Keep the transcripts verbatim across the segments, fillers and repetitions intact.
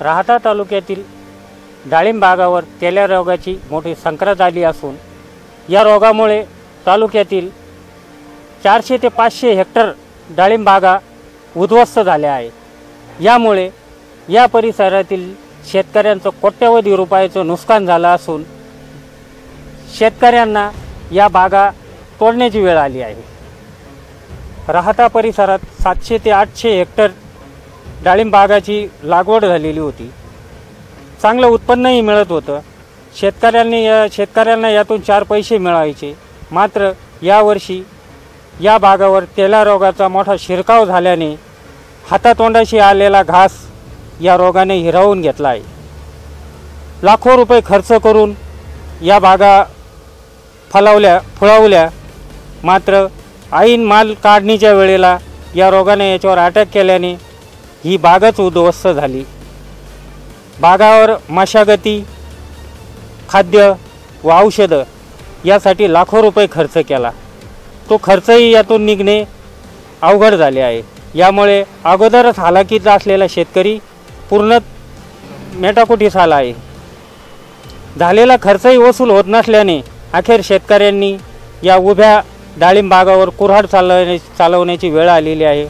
राहता तालुक्यातील डाळिंब बागावर तेल्या रोगाची मोठी संक्रांत आली असून या रोगामुळे तालुक्यातील चारशे ते पाचशे हेक्टर डाळिंब बागा उद्ध्वस्त झाल्या आहे। यामुळे या परिसरातील शेतकऱ्यांचं कोट्यवधी रुपयाचं नुकसान झालं असून शेतकऱ्यांना या बागा तोडण्याची वेळ आली आहे। राहता परिसरात सातशे ते आठशे हेक्टर डाळिंब बागाची लागवड झालेली होती, चांगलं उत्पन्नही मिळत होतं। शेतकऱ्यांनी या शेतकऱ्यांना यातून चार पैसे मिळायचे। मात्र यावर्षी या बागावर तेल्या रोगाचा मोठा शिरकाव झाल्याने हातातोंडाशी आलेला घास या रोगाने हिरावून घेतला आहे। लाखो रुपये खर्च करून या बागा फलावल्या फुलावल्या, मात्र ऐन माल काढणीच्या वेळेला या रोगाने याच्यावर अटॅक केल्याने ही बागच उद्ध्वस्त झाली। बागावर मशागती, खाद्य व औषधं यासाठी लाखो रुपये खर्च केला, तो खर्चही यातून निघणे अवघड झाले आहे। यामुळे अगोदरच हालाकीत असलेला शेतकरी पूर्ण मेटाकुटीस आला आहे। झालेला खर्चही वसूल होत नसल्याने अखेर शेतकऱ्यांनी या उभ्या डाळिंब बागावर कुऱ्हाड चालवण्या चालवण्याची वेळ आलेली आहे।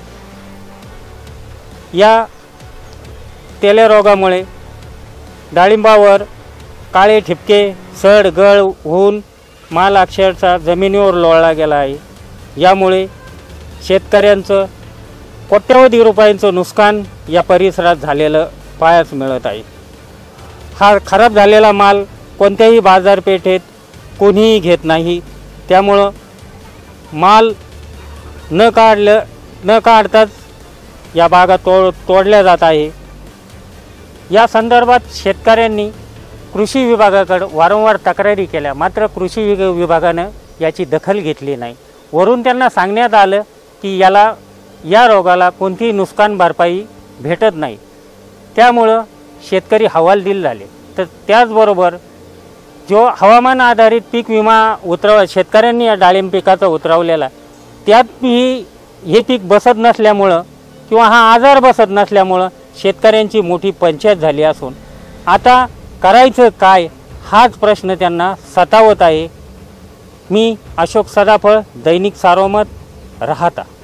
या तेल्या रोगामुळे डाळिंबावर काळे ठिपके, सड गळ होऊन माल अक्षरशः जमिनीवर लोळला गेला आहे। यामुळे शेतकऱ्यांचं कोट्यवधी रुपयांचं नुकसान या परिसरात झालेलं पाहायला मिळत आहे। हा खराब झालेला माल कोणत्याही बाजारपेठेत कोणीही घेत नाही, त्यामुळं माल न काढलं न काढताच या बागा तोड तोडल्या जात आहे। या संदर्भात शेतकऱ्यांनी कृषी विभागाकडे वारंवार तक्रारी केल्या, मात्र कृषी विग विभागानं याची दखल घेतली नाही। वरून त्यांना सांगण्यात आलं की याला या रोगाला कोणतीही नुकसान भरपाई भेटत नाही, त्यामुळं शेतकरी हवालदिल झाले। तर त्याचबरोबर जो हवामान आधारित पीक विमा उतरव शेतकऱ्यांनी या डाळिंब पिकाचा उतरवलेला, त्यातही हे पीक बसत नसल्यामुळं किंवा हा आजार बसत नसल्यामुळं शेतकऱ्यांची मोठी पंचायत झाली असून आता करायचं काय हाच प्रश्न त्यांना सतावत आहे। मी अशोक सदाफळ, दैनिक सार्वमत, राहता।